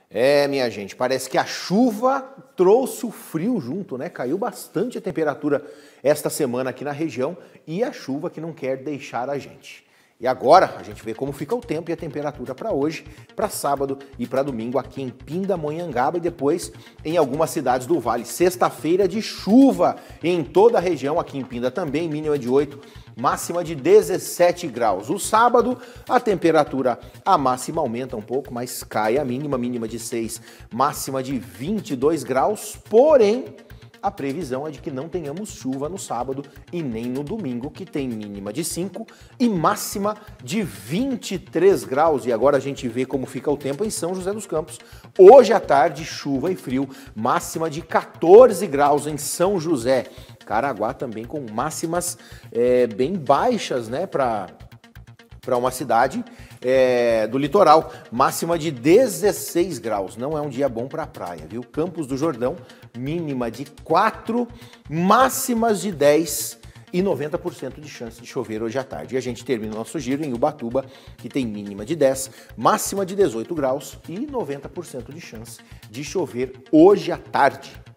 Minha gente, parece que a chuva trouxe o frio junto, né? Caiu bastante a temperatura esta semana aqui na região e a chuva que não quer deixar a gente. E agora a gente vê como fica o tempo e a temperatura para hoje, para sábado e para domingo aqui em Pindamonhangaba e depois em algumas cidades do Vale. Sexta-feira de chuva em toda a região, aqui em Pinda também, mínima de 8, máxima de 17 graus. O sábado a temperatura, a máxima aumenta um pouco, mas cai a mínima de 6, máxima de 22 graus, porém a previsão é de que não tenhamos chuva no sábado e nem no domingo, que tem mínima de 5 e máxima de 23 graus. E agora a gente vê como fica o tempo em São José dos Campos. Hoje à tarde, chuva e frio, máxima de 14 graus em São José. Caraguá também com máximas bem baixas, né, para uma cidade do litoral, máxima de 16 graus, não é um dia bom para a praia, viu? Campos do Jordão, mínima de 4, máximas de 10 e 90% de chance de chover hoje à tarde. E a gente termina o nosso giro em Ubatuba, que tem mínima de 10, máxima de 18 graus e 90% de chance de chover hoje à tarde.